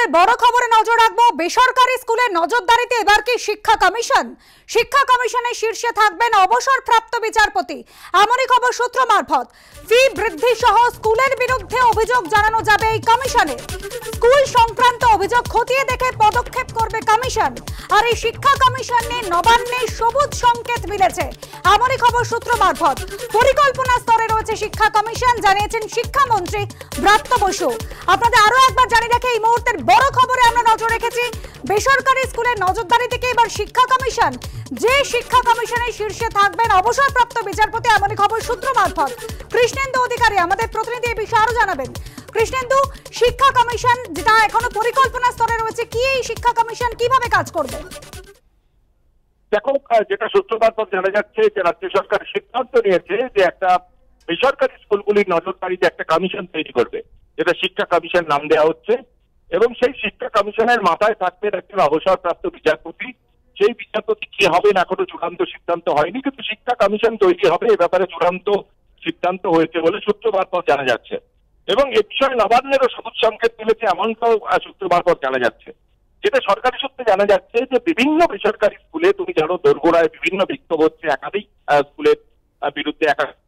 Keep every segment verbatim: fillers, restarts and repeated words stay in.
বড় খবরে নজর রাখবো। বেসরকারি স্কুলে নজরদারিতে এবার কি শিক্ষা কমিশন? শিক্ষা কমিশনের শীর্ষে থাকবেন অবসরপ্রাপ্ত বিচারপতি, এমনই খবর সূত্র মারফত। ফি বৃদ্ধি সহ স্কুলের বিরুদ্ধে অভিযোগ জানানো যাবে এই কমিশনে। স্কুল সংক্রান্ত অভিযোগ খতিয়ে দেখে পদক্ষেপ করবে কমিশন। আর এই শিক্ষা কমিশন নিয়ে নবান্নে সবুজ সংকেত মিলেছে, এমনই খবর সূত্র মারফত। পরিকল্পনা স্তরে রয়েছে শিক্ষা কমিশন, জানিয়েছেন শিক্ষামন্ত্রী ব্রাত্য বসু। আপনাদের আরো একবার জানিয়ে রাখি, এই মুহূর্তের বড় খবরে আমরা নজর রেখেছি। বেসরকারি স্কুলের নজরদারি থেকে এবার শিক্ষা কমিশন, যে শিক্ষা কমিশনের শীর্ষে থাকবেন অবসরপ্রাপ্ত বিচারপতি, এমনই খবর সূত্র মারফত। কৃষ্ণেন্দু অধিকারী আমাদের প্রতিনিধি এই বিষয়ে আরো জানাবেন। কৃষ্ণেন্দু, শিক্ষা কমিশন যেটা এখনো পরিকল্পনা স্তরে রয়েছে, কি এই শিক্ষা কমিশন কিভাবে কাজ করবে? দেখো, যেটা সূত্র মারফত জানা যাচ্ছে যে রাজ্য সরকার সিদ্ধান্ত নিয়েছে যে একটা বেসরকারি স্কুলগুলির নজরদারিতে একটা কমিশন তৈরি করবে, যেটা শিক্ষা কমিশন নাম দেওয়া হচ্ছে। এবং সেই শিক্ষা কমিশনের মাথায় থাকবেন একজন অবসরপ্রাপ্ত বিচারপতি। সেই বিচারপতি কি হবেন এখনো চূড়ান্ত সিদ্ধান্ত হয়নি, কিন্তু শিক্ষা কমিশন তৈরি হবে এ ব্যাপারে চূড়ান্ত সিদ্ধান্ত হয়েছে বলে সূত্র মারফত জানা যাচ্ছে। এবং এ বিষয়ে নবান্নেরও সবুজ সংকেত মিলেছে, এমনটাও সূত্র মারফত জানা যাচ্ছে। যেটা সরকারি সূত্রে জানা যাচ্ছে যে বিভিন্ন বেসরকারি স্কুলে, তুমি জানো দোরগোড়ায় বিভিন্ন বিক্ষোভ হচ্ছে একাধিক স্কুলের বিরুদ্ধে। একাধিক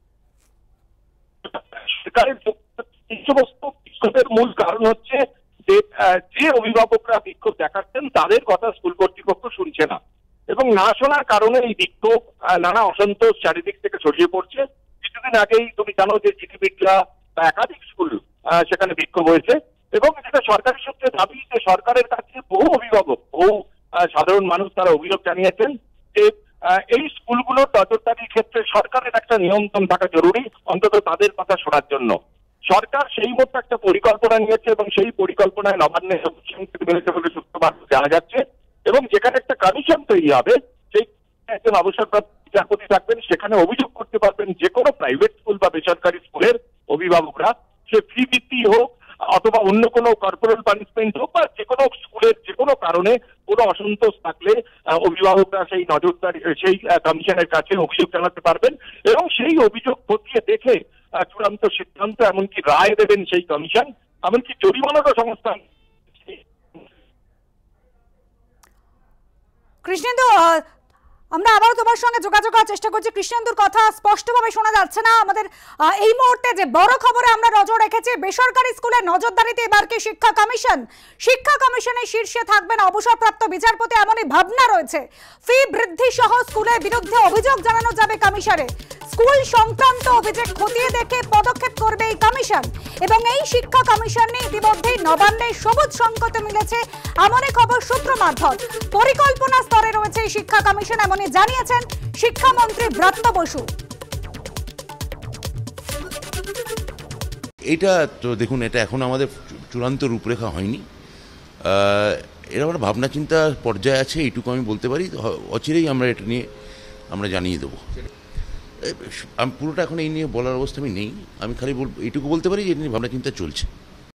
সরকারের এই সমস্ত বিক্ষোভের মূল কারণ হচ্ছে যে যে অভিভাবকরা বিক্ষোভ দেখাচ্ছেন তাদের কথা স্কুল কর্তৃপক্ষ শুনছে না, এবং না শোনার কারণে এই বিক্ষোভ নানা অসন্তোষ চারিদিক থেকে ছড়িয়ে পড়ছে। কিছুদিন আগেই তুমি জানো যে জিটিবিটলা বা একাধিক স্কুল সেখানে বিক্ষোভ হয়েছে। এবং যেটা সরকারি সূত্রে দাবি যে সরকারের কাছে বহু অভিভাবক, বহু সাধারণ মানুষ তারা অভিযোগ জানিয়েছেন যে এই স্কুলগুলোর নজরদারির ক্ষেত্রে সরকারের একটা নিয়ন্ত্রণ থাকা জরুরি, অন্তত তাদের কথা শোনার জন্য। সরকার সেই মতো একটা পরিকল্পনা নিয়েছে এবং সেই পরিকল্পনায় নবান্নে সবুজ সংকেত মিলেছে বলে সূত্র মারফত জানা যাচ্ছে। এবং যেখানে একটা কমিশন তৈরি হবে, সেই একজন অবসরপ্রাপ্ত বিচারপতি থাকবেন, সেখানে অভিযোগ করতে পারবেন যে কোনো প্রাইভেট স্কুল বা বেসরকারি স্কুলের অভিভাবকরা, সে ফি বৃদ্ধি হোক অথবা অন্য কোনো কর্পোরাল পানিশমেন্ট হোক, বা যে কোনো স্কুলের যে কোনো কারণে কোনো অসন্তোষ থাকলে অভিভাবকরা সেই নজরদারি সেই কমিশনের কাছে অভিযোগ জানাতে পারবেন। এবং সেই অভিযোগ খতিয়ে দেখে চূড়ান্ত সিদ্ধান্ত, এমনকি রায় দেবেন সেই কমিশন, এমনকি জরিমানারও সংস্থা। কৃষ্ণেন্দু, আমরা আবারও তোমার সঙ্গে যোগাযোগ করার চেষ্টা করছি। কৃষ্ণেন্দুর কথা স্পষ্টভাবে শোনা যাচ্ছে না আমাদের। এই মুহূর্তে যে বড় খবরে আমরা নজর রেখেছি, বেসরকারি স্কুলের নজরদারিতে এবার কি শিক্ষা কমিশন, শিক্ষা কমিশনের শীর্ষে থাকবেন অবসরপ্রাপ্ত বিচারপতি, এমনই ভাবনা রয়েছে। ফি বৃদ্ধি সহ স্কুলের বিরুদ্ধে অভিযোগ জানানো যাবে কমিশনে। স্কুল সংক্রান্ত অভিযোগ খতিয়ে দেখে পদক্ষেপ করবে এই কমিশন। এবং এই শিক্ষা কমিশন নিয়ে ইতিমধ্যেই নবান্নে সবুজ সংকেত মিলেছে, এমনই খবর সূত্র মারফত। পরিকল্পনা স্তরে রয়েছে এই শিক্ষা কমিশন, এমনই জানিয়েছেন শিক্ষামন্ত্রী ব্রাত্য বসু। এটা তো দেখুন, এটা এখন আমাদের চূড়ান্ত রূপরেখা হয়নি, এরকম একটা ভাবনা চিন্তা পর্যায়ে আছে, এইটুকু আমি বলতে পারি। অচিরেই আমরা এটা নিয়ে আমরা জানিয়ে দেবো। আমি পুরোটা এখন এই নিয়ে বলার অবস্থা আমি নেই, আমি খালি এইটুকু বলতে পারি যে এটা নিয়ে ভাবনা চিন্তা চলছে।